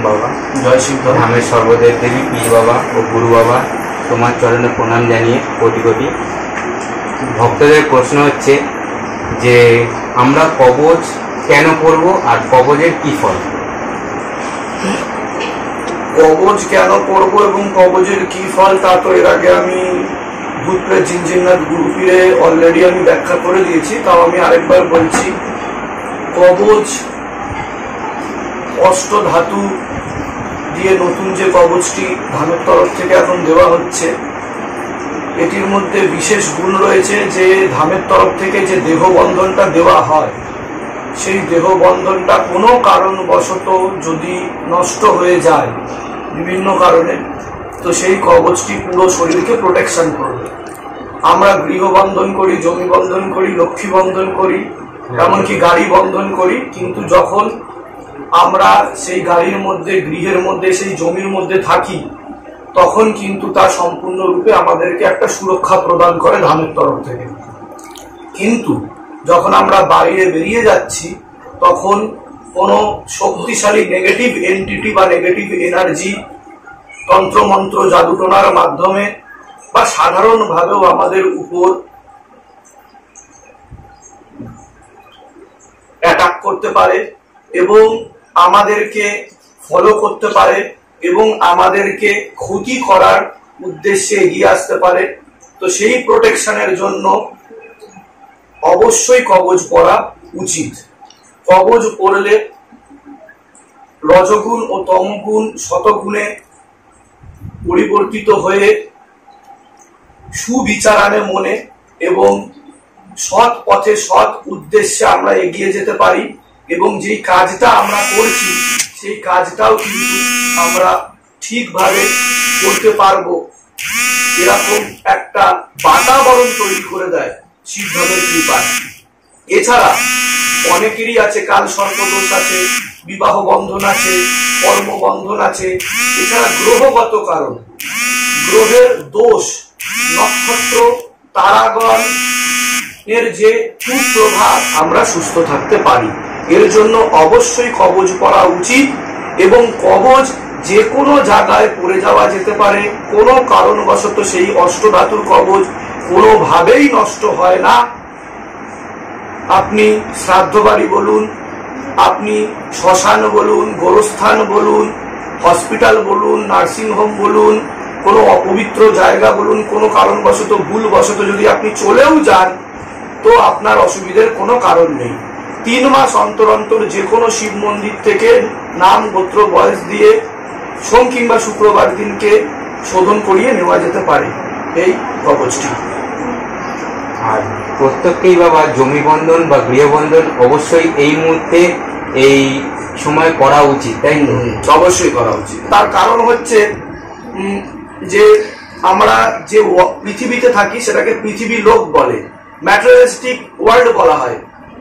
বাবা। জয় শিব বাবা। আমি সর্বদেব দেবী পীর বাবা ও গুরু বাবা তোমার চরণে প্রণাম জানিয়ে কোটি কোটি। ভক্তদের প্রশ্ন হচ্ছে যে আমরা কবচ কেন করব আর কবচের কি ফল? কবচ কেন করবো এবং কবচের কি ফল তা তো এর আগে আমি ভূতপ্রেত জিনজিন্নাত গুরুপীরে অলরেডি আমি ব্যাখ্যা করে দিয়েছি, তাও আমি আরেকবার বলছি। কবচ অষ্ট ধাতু দিয়ে নতুন যে কবচটি ধামের তরফ থেকে এখন দেওয়া হচ্ছে, এটির মধ্যে বিশেষ গুণ রয়েছে যে ধামের তরফ থেকে যে দেহ বন্ধনটা দেওয়া হয়, সেই দেহ বন্ধনটা কোনো কারণবশত যদি নষ্ট হয়ে যায় বিভিন্ন কারণে, তো সেই কবচটি পুরো শরীরকে প্রোটেকশন করবে। আমরা গৃহ বন্ধন করি, জমি বন্ধন করি, লক্ষ্মী বন্ধন করি, এমনকি গাড়ি বন্ধন করি, কিন্তু যখন আমরা সেই গাড়ির মধ্যে, গৃহের মধ্যে, সেই জমির মধ্যে থাকি, তখন কিন্তু তা সম্পূর্ণরূপে আমাদেরকে একটা সুরক্ষা প্রদান করে ধামের তরফ থেকে। কিন্তু যখন আমরা বাইরে বেরিয়ে যাচ্ছি, তখন কোনো শক্তিশালী নেগেটিভ এন্টিটি বা নেগেটিভ এনার্জি তন্ত্রমন্ত্র জাদুটোনার মাধ্যমে বা সাধারণভাবেও আমাদের উপর অ্যাটাক করতে পারে এবং আমাদেরকে ফলো করতে পারে এবং আমাদেরকে ক্ষতি করার উদ্দেশ্যে এগিয়ে আসতে পারে। তো সেই প্রোটেকশনের জন্য অবশ্যই কবচ পরা উচিত। কবচ পরলে রজগুণ ও তমগুণ শতগুণে পরিবর্তিত হয়ে সুবিচার আনে মনে এবং সৎ পথে সৎ উদ্দেশ্যে আমরা এগিয়ে যেতে পারি এবং যেই কাজটা আমরা করছি সেই কাজটাও কিন্তু আমরা ঠিকভাবে করতে পারবো, এরকম একটা বাতাবরণ তৈরি করে দেয় শিবধনের কৃপায়। এছাড়া অনেকেরই আছে কাল সর্পদোষ আছে, বিবাহ বন্ধন আছে, কর্ম বন্ধন আছে। এছাড়া গ্রহগত কারণ, গ্রহের দোষ, নক্ষত্র তারাগণ এর যে কুপ্রভাব, আমরা সুস্থ থাকতে পারি। এর জন্য অবশ্যই কবচ পরা উচিত এবং কবচ যে কোনো জায়গায় পড়ে যাওয়া যেতে পারে, কোনো কারণবশত সেই অষ্টধাতুর কবচ কোনোভাবেই নষ্ট হয় না। আপনি শ্রাদ্ধ বাড়ি বলুন, আপনি শ্মশান বলুন, গোরস্থান বলুন, হসপিটাল বলুন, নার্সিংহোম বলুন, কোনো অপবিত্র জায়গা বলুন, কোনো কারণবশত ভুলবশত যদি আপনি চলেও যান, তো আপনার অসুবিধার কোনো কারণ নেই। 3 মাস অন্তর অন্তর যে কোনো শিব মন্দির থেকে নাম গোত্র বয়স দিয়ে সোম কিংবা শুক্রবার দিনকে শোধন করিয়ে নেওয়া যেতে পারে এই কবচটি। আর প্রত্যেককেই বাবা জমি বন্ধন বা গৃহবন্ধন অবশ্যই এই মুহূর্তে এই সময় করা উচিত, তাই না? অবশ্যই করা উচিত। তার কারণ হচ্ছে যে আমরা যে পৃথিবীতে থাকি সেটাকে পৃথিবী লোক বলে, ম্যাটেরিয়ালিস্টিক ওয়ার্ল্ড বলা হয়।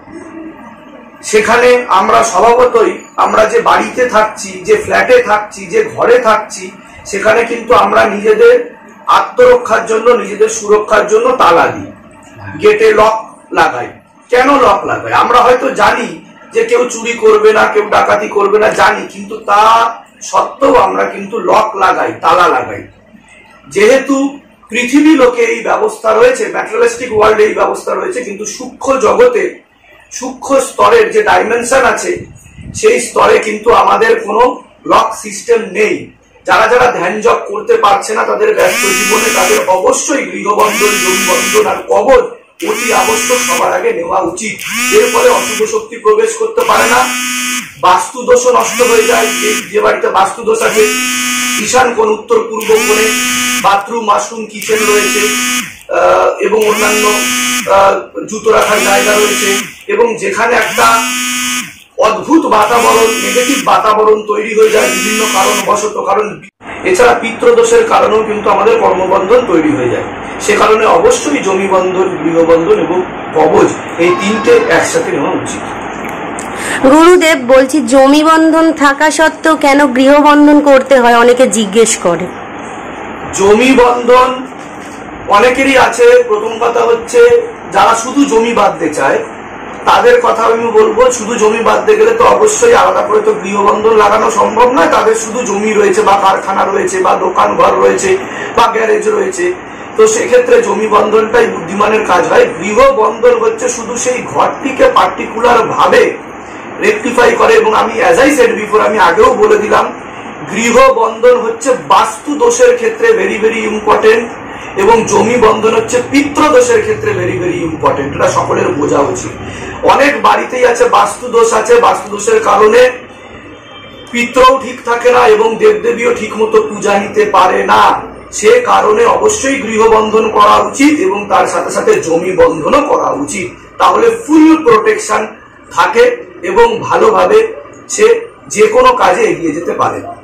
সেখানে আমরা স্বভাবতই আমরা যে বাড়িতে থাকছি, যে ফ্ল্যাটে থাকছি, যে ঘরে থাকছি, সেখানে কিন্তু আমরা নিজেদের আত্মরক্ষার জন্য, নিজেদের সুরক্ষার জন্য তালা দিই, গেটে লক লাগাই। কেন লক লাগাই? আমরা হয়তো জানি যে কেউ চুরি করবে না, কেউ ডাকাতি করবে না, জানি, কিন্তু তা সত্ত্বেও আমরা কিন্তু লক লাগাই, তালা লাগাই। যেহেতু পৃথিবী লোকে এই ব্যবস্থা রয়েছে, ম্যাটেরিয়ালিস্টিক ওয়ার্ল্ডে এই ব্যবস্থা রয়েছে, কিন্তু সূক্ষ্ম জগতে, সূক্ষ্ম স্তরের যে ডাইমেনশন আছে, সেই স্তরে কিন্তু আমাদের কোনো লক সিস্টেম নেই। যারা যারা ধ্যান জপ করতে পারছে না, তাদের ব্যস্ত জীবনে তাদের অবশ্যই গৃহবন্ধন, জমি বন্ধন আর কবচ অতি আবশ্যক সবার আগে নেওয়া উচিত। এর ফলে অশুভ শক্তি প্রবেশ করতে পারে না, বাস্তু দোষও নষ্ট হয়ে যায়। যে বাড়িতে বাস্তু দোষ আছে, ঈশান কোণ, উত্তর পূর্ব কোণে বাথরুম, ওয়াশরুম, কিচেন রয়েছে এবং অন্যান্য জুতো রাখার জায়গা রয়েছে, এবং যেখানে একটা অদ্ভুত বাতাবরণ, নেগেটিভ বাতাবরণ তৈরি হয়ে যায় বিভিন্ন কারণবশত, কারণ এছাড়া পিতৃদোষের কারণেও কিন্তু আমাদের কর্মবন্ধন তৈরি হয়ে যায়। সে কারণে অবশ্যই জমি বন্ধন, গৃহবন্ধন এবং কবচ এই তিনটে একসাথে নেওয়া উচিত। গুরুদেব, বলছি জমি বন্ধন থাকা সত্ত্বেও কেন গৃহবন্ধন করতে হয়, অনেকে জিজ্ঞেস করে। জমি বন্ধন অনেকেরই আছে। প্রথম কথা হচ্ছে যারা শুধু জমি বাঁধতে চায় তাদের কথা আমি বলবো, শুধু জমি বাঁধতে গেলে তো অবশ্যই আলাদা করে তো গৃহবন্ধন লাগানো সম্ভব নয়। তাদের শুধু জমি রয়েছে বা কারখানা রয়েছে বা দোকান ঘর রয়েছে বা গ্যারেজ রয়েছে, তো সেক্ষেত্রে জমি বন্ধনটাই বুদ্ধিমানের কাজ হয়। গৃহবন্ধন হচ্ছে শুধু সেই ঘরটিকে পার্টিকুলার ভাবে রেকটিফাই করে। এবং আমি অ্যাজ আই সেড বিফোর, আমি আগেও বলে দিলাম, গৃহবন্ধন হচ্ছে বাস্তু দোষের ক্ষেত্রে ভেরি ভেরি ইম্পর্টেন্ট, এবং জমি বন্ধন হচ্ছে পিতৃদোষের ক্ষেত্রে ভেরি ভেরি ইম্পর্টেন্ট। এটা সকলের বোঝা উচিত। অনেক বাড়িতেই আছে বাস্তু দোষ আছে, বাস্তু দোষের কারণে পিতৃও ঠিক থাকে না এবং দেবদেবীও ঠিক মতো পূজা নিতে পারে না। সে কারণে অবশ্যই গৃহবন্ধন করা উচিত এবং তার সাথে সাথে জমি বন্ধনও করা উচিত। তাহলে ফুল প্রোটেকশন থাকে এবং ভালোভাবে সে যে কোনো কাজে এগিয়ে যেতে পারে।